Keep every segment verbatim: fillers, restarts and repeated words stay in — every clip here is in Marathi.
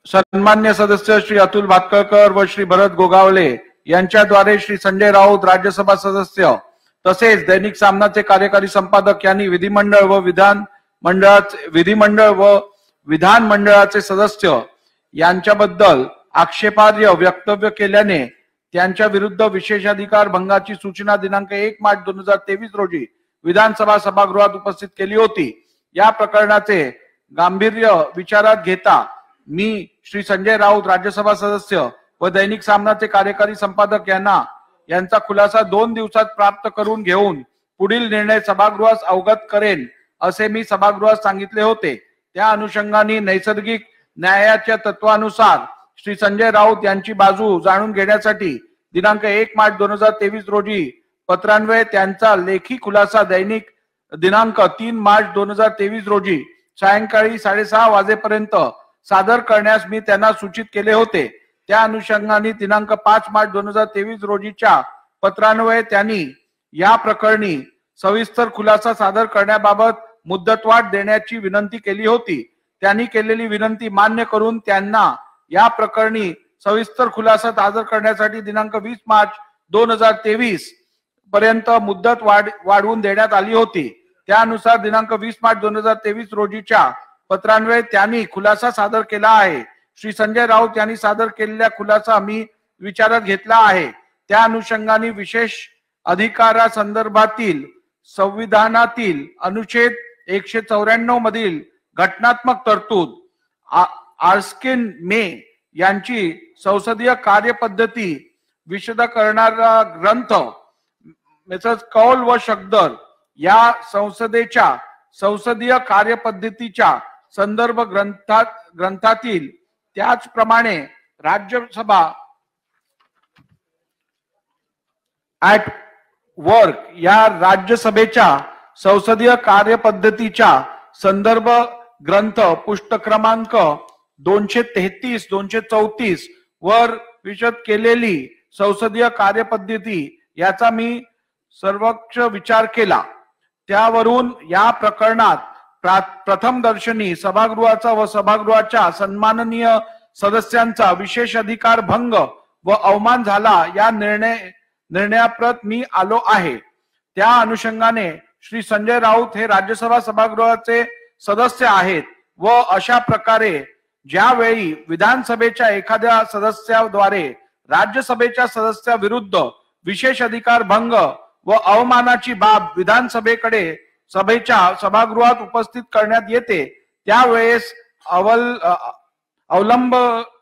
सन्मान्य सदस्य श्री अतुल भातखळकर व श्री भरत गोगावले यांच्याद्वारे श्री संजय राऊत राज्यसभा सदस्य तसेच दैनिक सामनाचे कार्यकारी संपादक यांनी विधिमंडळ व विधान मंडळाचे विधिमंडळ व विधान मंडळाचे सदस्य यांच्याबद्दल आक्षेपार्ह वक्तव्य केल्याने त्यांच्या विरुद्ध विशेषाधिकार भंगाची सूचना दिनांक एक मार्च दोन हजार तेवीस रोजी विधानसभा सभागृहात उपस्थित केली होती। या प्रकरणाचे गांभीर्य विचारात घेता मी श्री संजय राऊत राज्यसभा सदस्य व दैनिक सामनाचे कार्यकारी संपादक यांना यांचा खुलासा दोन दिवसात प्राप्त करून घेऊन पुढील निर्णय सभागृहास अवगत करेन असे मी सभागृहास सांगितले होते। त्या अनुषंगाने नैसर्गिक न्यायाच्या तत्वानुसार श्री संजय राऊत यांची बाजू जाणून घेण्यासाठी दिनांक एक मार्च दोन हजार तेवीस रोजी पत्रान्वये त्यांचा लेखी खुलासा दैनिक दिनांक तीन मार्च दोन हजार तेवीस रोजी सायंकाळी साडेसहा वाजेपर्यंत सादर करण्यास मी त्यांना सूचित केले होते। त्या अनुषंगाने दिनांक पाच मार्च दोन हजार तेवीस रोजीच्या पत्रान्वये त्यांनी या प्रकरणी सविस्तर खुलासा सादर करण्याबाबत मुदतवाढ देण्याची विनंती केली होती। त्यांनी केलेली विनंती मान्य करून त्यांना या प्रकरणी सविस्तर खुलासा सादर करण्यासाठी दिनांक वीस मार्च दोन हजार तेवीस पर्यंत मुदत वाढ वाढवून देण्यात आली होती। त्यानुसार दिनांक वीस मार्च दोन हजार तेवीस रोजीच्या पत्रान्वये त्यांनी खुलासा सादर केला आहे। श्री संजय राऊत यांनी सादर केलेला खुलासा मी विचारात घेतला आहे। त्या अनुषंगाने विशेष अधिकारा संदर्भातील संविधानातील अनुच्छेद एकशे चौऱ्याण्णव मधील घटनात्मक तरतूद आर्स्किन मे यांची संसदीय कार्यपद्धती विशद करणारा ग्रंथ मेसर्स कौल व शकदर या संसदेच्या संसदीय कार्यपद्धतीच्या संदर्भ ग्रंथात ग्रंथातील त्याचप्रमाणे राज्यसभा ऍट वर्क या राज्यसभेच्या संसदीय कार्यपद्धतीच्या संदर्भ ग्रंथ पुष्ट क्रमांक दोनशे तेहतीस दोनशे चौतीस वर विशद केलेली संसदीय कार्यपद्धती याचा मी सर्वक्ष विचार केला। त्यावरून या प्रकरणात प्रथम दर्शनी सभागृहाचा व सभागृहाच्या सन्माननीय सदस्यांचा विशेष अधिकार भंग व अवमान झाला या निर्णय निर्णयाप्रत मी आलो आहे। त्या अनुषंगाने श्री संजय राऊत हे राज्यसभा सभागृहाचे सदस्य आहेत व अशा प्रकारे ज्यावेळी विधानसभेच्या एखाद्या सदस्याद्वारे राज्यसभेच्या सदस्याविरुद्ध विशेष अधिकार भंग व अवमानाची बाब विधानसभेकडे सभेच्या सभागृहात उपस्थित करण्यात येते त्यावेळेस अवल अवलंब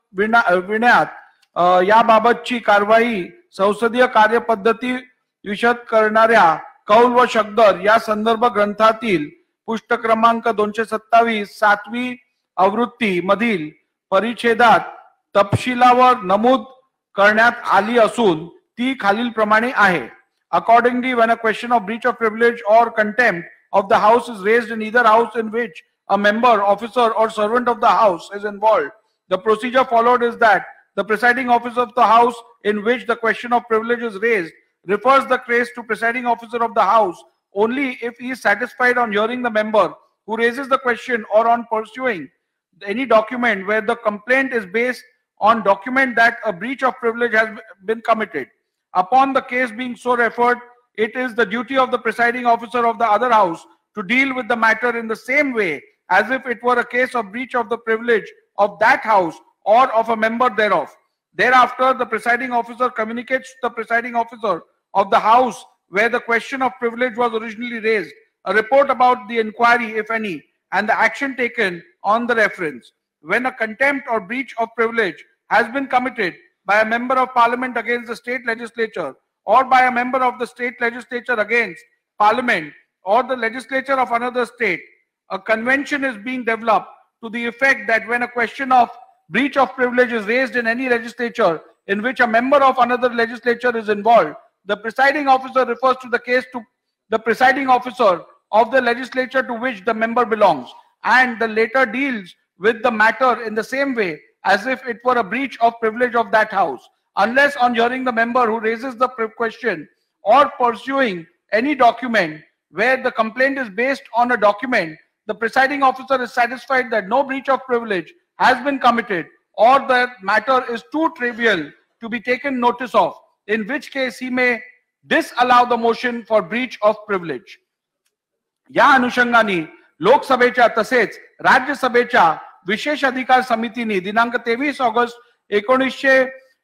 विण्यात याबाबतची कारवाई संसदीय कार्यपद्धती विशद करणाऱ्या कौल व शकदर या संदर्भ ग्रंथातील पुष्ट क्रमांक दोनशे सत्तावीस सातवी आवृत्ती मधील परिच्छेदात तपशिलावर नमूद करण्यात आली असून ती खालील प्रमाणे आहे। Accordingly, when a question of breach of privilege or contempt of the house is raised in either house in which a member, officer or servant of the house is involved, the procedure followed is that the presiding officer of the house in which the question of privilege is raised refers the case to presiding officer of the house only if he is satisfied on hearing the member who raises the question or on pursuing any document where the complaint is based on document that a breach of privilege has been committed. Upon the case being so referred, it is the duty of the presiding officer of the other house to deal with the matter in the same way as if it were a case of breach of the privilege of that house or of a member thereof. Thereafter, the presiding officer communicates to the presiding officer of the house where the question of privilege was originally raised, a report about the inquiry, if any, and the action taken on the reference. When a contempt or breach of privilege has been committed by a member of parliament against the state legislature or by a member of the state legislature against parliament or the legislature of another state, a convention is being developed to the effect that when a question of breach of privilege is raised in any legislature in which a member of another legislature is involved, the presiding officer refers to the case to the presiding officer of the legislature to which the member belongs, and the latter deals with the matter in the same way as if it were a breach of privilege of that house, unless on hearing the member who raises the question or pursuing any document where the complaint is based on a document, the presiding officer is satisfied that no breach of privilege has been committed, or the matter is too trivial to be taken notice of, in which case he may disallow the motion for breach of privilege. या अनुषंगाने लोकसभेच्या तसेच राज्यसभेच्या विशेष अधिकार समितीने दिनांक तेवीस ऑगस्ट एकोणीसशे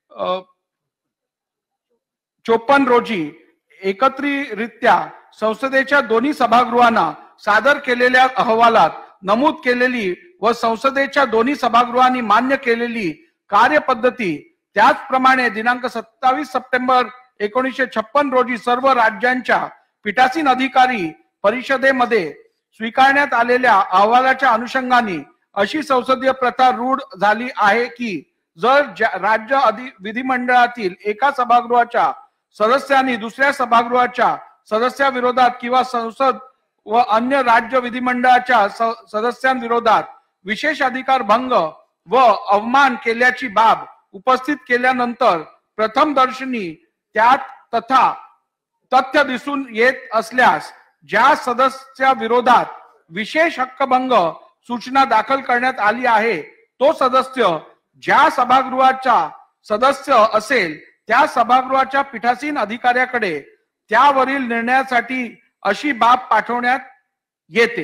चोपन्न रोजी एकत्रितरित्या संसदेच्या दोन्ही सभागृहांना सादर केलेल्या अहवालात नमूद केलेली व संसदेच्या दोन्ही सभागृहांनी मान्य केलेली कार्यपद्धती त्याचप्रमाणे दिनांक सत्तावीस सप्टेंबर एकोणीसशे छप्पन रोजी सर्व राज्यांच्या पीठासीन अधिकारी परिषदेमध्ये स्वीकारण्यात आलेल्या अहवालाच्या अनुषंगाने अशी संसदीय प्रथा रूढ झाली आहे की जर राज्य विधिमंडळातील एका सभागृहाच्या सदस्यांनी दुसऱ्या सभागृहाच्या सदस्याविरोधात किंवा संसद व अन्य राज्य विधिमंडळाच्या सदस्यांविरोधात विशेष अधिकार भंग व अवमान केल्याची बाब उपस्थित केल्यानंतर प्रथम दर्शनी त्यात तथा तथ्य दिसून येत असल्यास ज्या सदस्याविरोधात विशेष हक्कभंग सूचना दाखल करण्यात आली आहे तो सदस्य ज्या सभागृहाचा सदस्य असेल त्या सभागृहाच्या पीठासीन अधिकाऱ्याकडे त्यावरील निर्णयासाठी अशी बाब पाठवण्यात येते.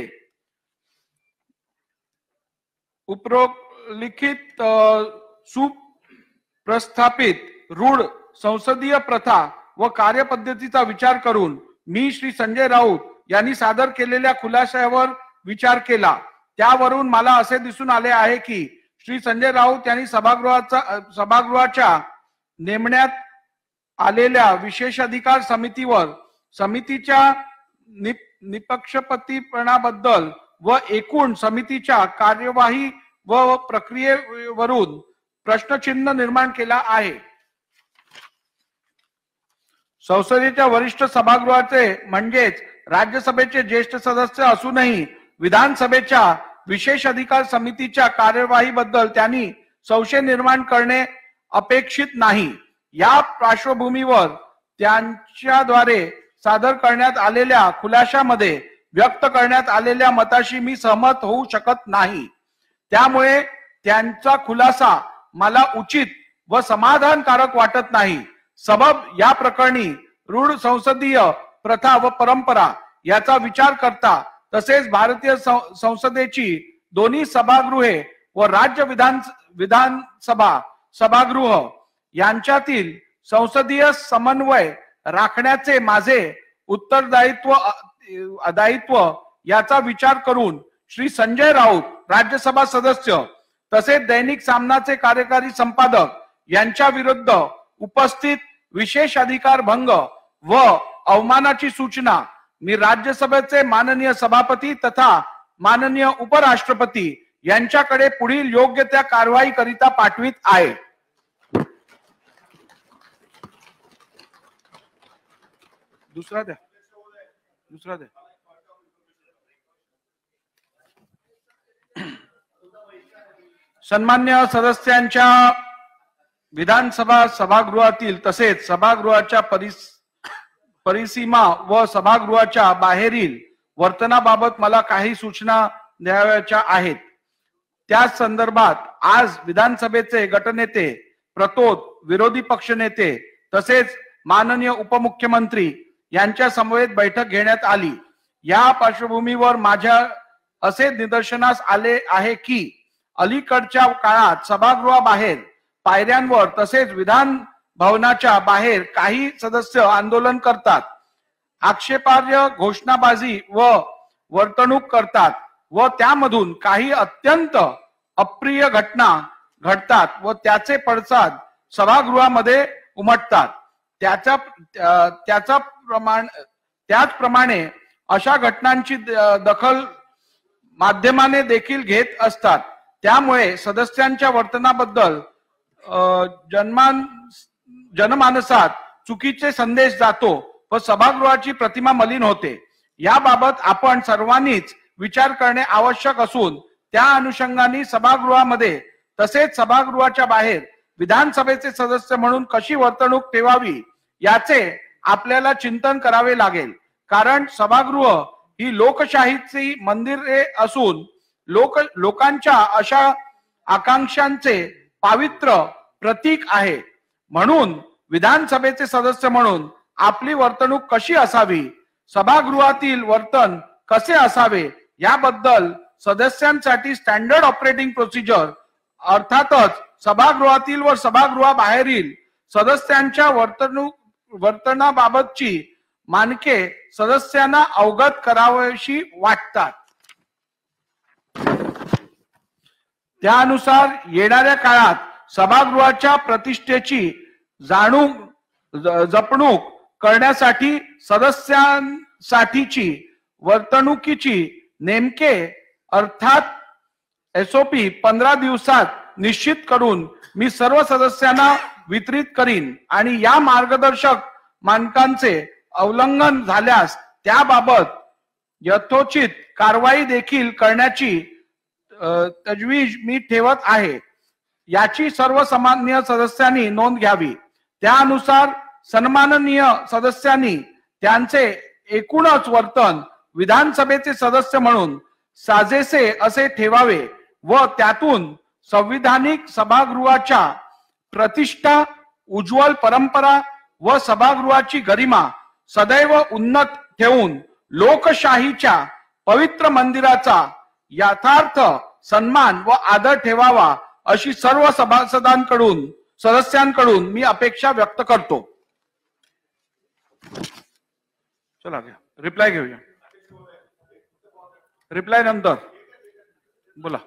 उपरोल्लिखित सुप्रस्थापित रूढ संसदीय प्रथा व कार्यपद्धतीचा विचार करून मी श्री संजय राऊत यांनी सादर केलेल्या खुलाशावर विचार केला. त्यावरून मला असे दिसून आले आहे की श्री संजय राऊत यांनी सभागृहाचा सभागृहाच्या नेमण्यात आलेल्या विशेष अधिकार समितीवर समितीच्या निपक्षपातीपणाबद्दल व एकूण समितीच्या कार्यवाही व प्रक्रियेवरून प्रश्नचिन्ह निर्माण केला आहे. संसदेच्या वरिष्ठ सभागृहाचे म्हणजेच राज्यसभेचे ज्येष्ठ सदस्य असूनही विधानसभेच्या विशेष अधिकार समितीच्या कार्यवाहीबद्दल त्यांनी संशय निर्माण करणे अपेक्षित नाही. या पार्श्वभूमीवर त्यांच्याद्वारे सादर करण्यात आलेल्या खुलाशामध्ये व्यक्त करण्यात आलेल्या मताशी मी सहमत होऊ शकत नाही. त्यामुळे त्यांचा खुलासा मला उचित व समाधानकारक वाटत नाही. सबब या प्रकरणी रूढ संसदीय प्रथा व परंपरा याचा विचार करता तसेच भारतीय संसदेची दोन्ही सभागृहे व राज्य विधान विधानसभा सभागृह यांच्यातील संसदीय समन्वय राखण्याचे माझे उत्तरदायित्व दायित्व याचा विचार करून श्री संजय राऊत राज्यसभा सदस्य तसेच दैनिक सामनाचे कार्यकारी संपादक यांच्या विरुद्ध उपस्थित विशेष अधिकार भंग व अवमानाची सूचना मी राज्यसभेचे माननीय सभापती तथा माननीय उपराष्ट्रपती यांच्याकडे पुढील योग्य त्या कारवाई करिता पाठवित आहे. दुसरा द्या दुसरा द्या सन्मान्य सदस्यांच्या विधानसभा सभागृहातील तसेच सभागृहाच्या परिस परिसीमा व सभागृहाच्या बाहेरील वर्तनाबाबत मला काही सूचना द्यावयाच्या आहेत. त्या संदर्भात आज विधानसभेचे गटनेते प्रतोद विरोधी पक्षनेते तसेच माननीय उपमुख्यमंत्री यांच्या समवेत बैठक घेण्यात आली. या पार्श्वभूमीवर माझ्या असे निदर्शनास आले आहे की अलीकडच्या काळात सभागृहाबाहेर पायऱ्यांवर तसेच विधान भवनाच्या बाहेर काही सदस्य आंदोलन करतात, आक्षेपार्ह घोषणाबाजी व वर्तणूक करतात व त्यामधून काही अत्यंत अप्रिय घटना घडतात व त्याचे पडसाद सभागृहामध्ये उमटतात. त्याचा त्याचा प्रमाण त्याचप्रमाणे अशा घटनांची दखल माध्यमाने देखील घेत असतात. त्यामुळे सदस्यांच्या वर्तनाबद्दल जनमान जनमानसात चुकीचे संदेश जातो व सभागृहाची प्रतिमा मलिन होते. याबाबत आपण सर्वांनीच विचार करणे आवश्यक असून त्या अनुषंगाने सभागृहामध्ये तसेच सभागृहाच्या बाहेर विधानसभेचे सदस्य म्हणून कशी वर्तणूक ठेवावी याचे आपल्याला चिंतन करावे लागेल. कारण सभागृह ही लोकशाहीची मंदिरे असून लोक लोकांच्या अशा आकांक्षांचे पावित्र प्रतीक आहे. म्हणून विधानसभेचे सदस्य म्हणून आपली वर्तणूक कशी असावी, सभागृहातील वर्तन कसे असावे याबद्दल सदस्यांसाठी स्टँडर्ड ऑपरेटिंग प्रोसिजर अर्थातच सभागृहातील व सभागृहाबाहेरील सदस्यांच्या वर्तणूक वर्तनाबाबतची मानके सदस्यांना अवगत करावीशी वाटतात. त्यानुसार येणाऱ्या काळात सभागृहाच्या प्रतिष्ठेची जाणून जपणूक करण्यासाठी सदस्यांसाठीची वर्तणुकीची नेमके अर्थात एसओपी पंधरा दिवसात निश्चित करून मी सर्व सदस्यांना वितरित करीन आणि या मार्गदर्शक मानकांचे उल्लंघन झाल्यास त्याबाबत यथोचित कारवाई देखील करण्याची तजवीज मी ठेवत आहे. याची सर्वसामान्य सदस्यांनी नोंद घ्यावी. त्यानुसार सन्माननीय सदस्यांनी त्यांचे एकूणच वर्तन विधानसभेचे सदस्य म्हणून साजेसे असे ठेवावे व त्यातून संविधानिक सभागृहाच्या प्रतिष्ठा, उज्ज्वल परंपरा व सभागृहाची गरिमा सदैव उन्नत ठेवून लोकशाहीच्या पवित्र मंदिराचा यथार्थ सन्मान व आदर ठेवावा अशी सर्व सभासदांकडून सदस्यांकडून मी अपेक्षा व्यक्त करतो. चला घ्या रिप्लाय घेऊया. रिप्लाय नंतर बोला.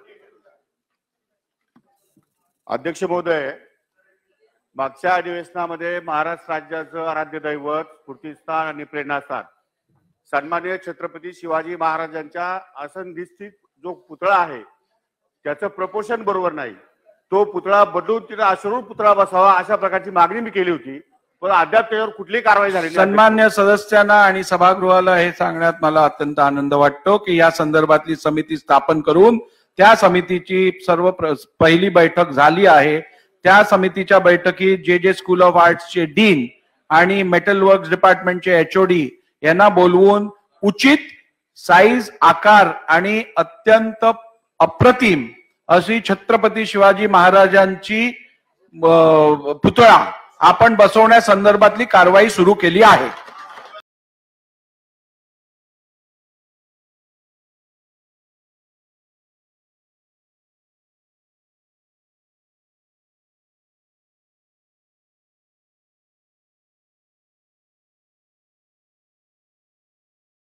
अध्यक्ष महोदय, मागच्या अधिवेशनामध्ये महाराष्ट्र राज्याचं आराध्य दैवत, स्फूर्तिस्थान आणि प्रेरणास्थान सन्माननीय छत्रपती शिवाजी महाराजांच्या आसनधिष्ठित जो पुतळा आहे त्याचं प्रपोर्शन बरोबर नाही. तो पुतळा बदलून तिथे अश्रू पुतळा बसावा अशा प्रकारची मागणी मी केली होती, पण अद्याप त्यावर कुठलीही कारवाई झाली नाही. सन्मान्य सदस्यांना आणि सभागृहाला हे सांगण्यात मला अत्यंत आनंद वाटतो की या संदर्भातली समिती स्थापन करून त्या समितीची सर्व पहिली बैठक झाली आहे. त्या समितीच्या बैठकीत जे जे स्कूल ऑफ आर्ट्सचे डीन आणि मेटल वर्क्स डिपार्टमेंटचे एचओडी यांना बोलवून उचित साईज, आकार आणि अत्यंत अप्रतिम अशी छत्रपती शिवाजी महाराजांची पुतळा आपण बसवण्यासंदर्भातली कारवाई सुरू केली आहे.